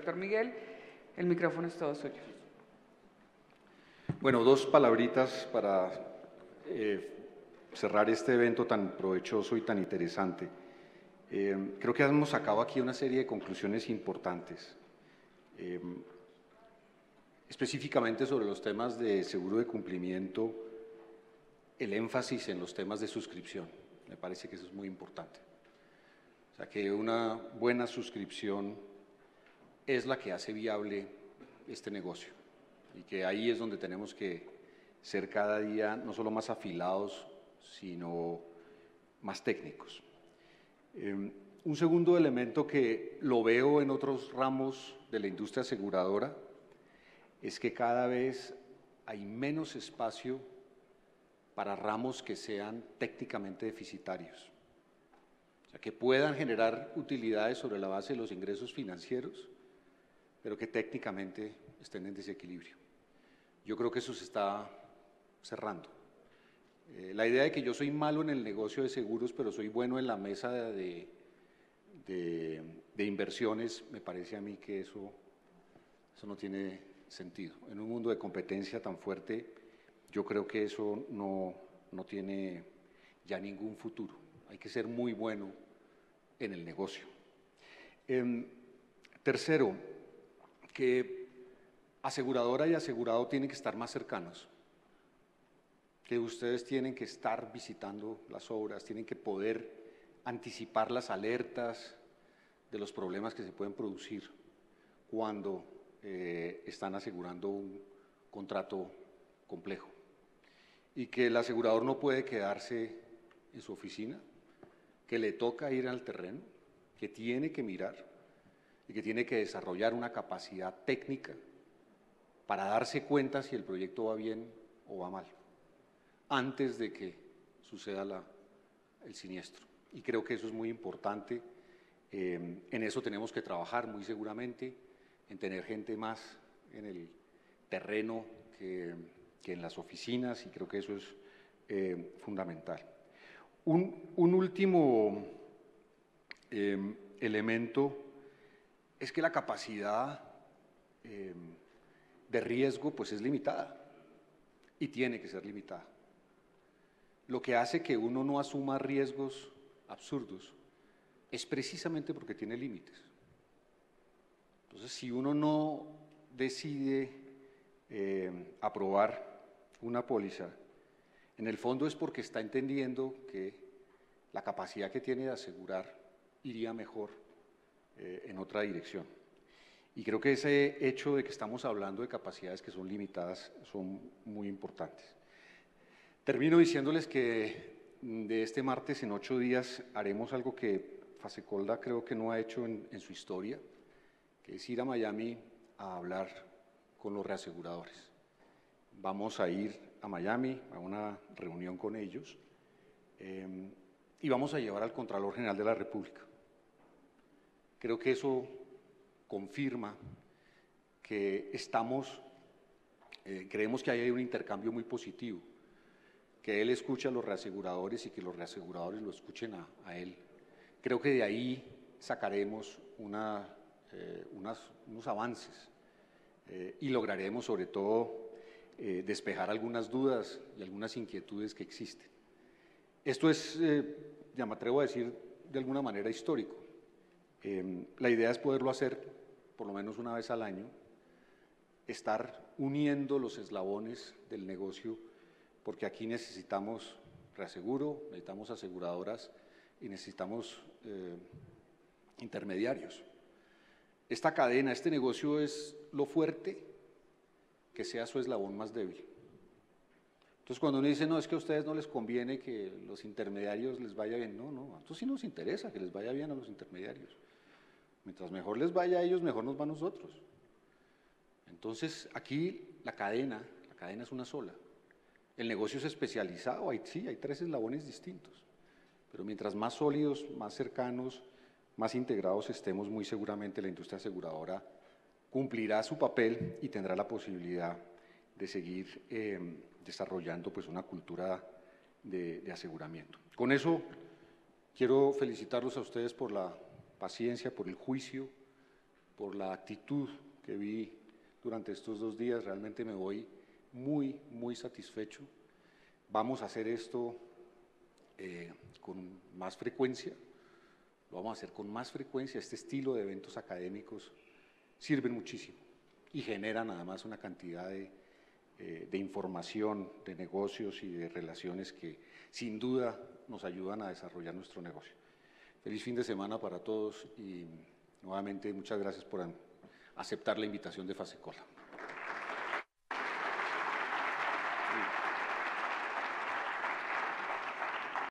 doctor Miguel. El micrófono es todo suyo. Bueno, dos palabritas para cerrar este evento tan provechoso y tan interesante. Creo que hemos sacado aquí una serie de conclusiones importantes, específicamente sobre los temas de seguro de cumplimiento, el énfasis en los temas de suscripción. Me parece que eso es muy importante. O sea, que una buena suscripción es la que hace viable este negocio y que ahí es donde tenemos que ser cada día no solo más afilados, sino más técnicos. Un segundo elemento que lo veo en otros ramos de la industria aseguradora es que cada vez hay menos espacio para ramos que sean técnicamente deficitarios, o sea, que puedan generar utilidades sobre la base de los ingresos financieros, pero que técnicamente estén en desequilibrio. Yo creo que eso se está cerrando. La idea de que yo soy malo en el negocio de seguros, pero soy bueno en la mesa de inversiones, me parece a mí que eso no tiene sentido. En un mundo de competencia tan fuerte, yo creo que eso no tiene ya ningún futuro. Hay que ser muy bueno en el negocio. Tercero, que aseguradora y asegurado tienen que estar más cercanos, que ustedes tienen que estar visitando las obras, tienen que poder anticipar las alertas de los problemas que se pueden producir cuando están asegurando un contrato complejo. Y que el asegurador no puede quedarse en su oficina, que le toca ir al terreno, que tiene que mirar y que tiene que desarrollar una capacidad técnica para darse cuenta si el proyecto va bien o va mal, antes de que suceda el siniestro. Y creo que eso es muy importante. En eso tenemos que trabajar muy seguramente, en tener gente más en el terreno que en las oficinas, y creo que eso es fundamental. Un último elemento es que la capacidad de riesgo pues es limitada y tiene que ser limitada. Lo que hace que uno no asuma riesgos absurdos es precisamente porque tiene límites. Entonces, si uno no decide aprobar una póliza, en el fondo es porque está entendiendo que la capacidad que tiene de asegurar iría mejor en otra dirección. Y creo que ese hecho de que estamos hablando de capacidades que son limitadas son muy importantes. Termino diciéndoles que de este martes en 8 días haremos algo que Fasecolda creo que no ha hecho en su historia, que es ir a Miami a hablar con los reaseguradores. Vamos a ir a Miami a una reunión con ellos y vamos a llevar al Contralor General de la República. Creo que eso confirma que creemos que hay un intercambio muy positivo, que él escucha a los reaseguradores y que los reaseguradores lo escuchen a él. Creo que de ahí sacaremos unos avances y lograremos sobre todo despejar algunas dudas y algunas inquietudes que existen. Esto es, ya me atrevo a decir, de alguna manera histórico. La idea es poderlo hacer por lo menos una vez al año, estar uniendo los eslabones del negocio, porque aquí necesitamos reaseguro, necesitamos aseguradoras y necesitamos intermediarios. Esta cadena, este negocio es lo fuerte que sea su eslabón más débil. Entonces, cuando uno dice, no, es que a ustedes no les conviene que los intermediarios les vaya bien, no, a nosotros sí nos interesa que les vaya bien a los intermediarios. Mientras mejor les vaya a ellos, mejor nos va a nosotros. Entonces, aquí la cadena es una sola. El negocio es especializado, sí, hay 3 eslabones distintos, pero mientras más sólidos, más cercanos, más integrados estemos, muy seguramente la industria aseguradora cumplirá su papel y tendrá la posibilidad de seguir desarrollando pues, una cultura de aseguramiento. Con eso, quiero felicitarlos a ustedes por la paciencia, por el juicio, por la actitud que vi durante estos 2 días. Realmente me voy muy, muy satisfecho. Vamos a hacer esto con más frecuencia, lo vamos a hacer con más frecuencia. Este estilo de eventos académicos sirven muchísimo y generan además una cantidad de información, de negocios y de relaciones que sin duda nos ayudan a desarrollar nuestro negocio. Feliz fin de semana para todos y nuevamente muchas gracias por aceptar la invitación de Fasecola.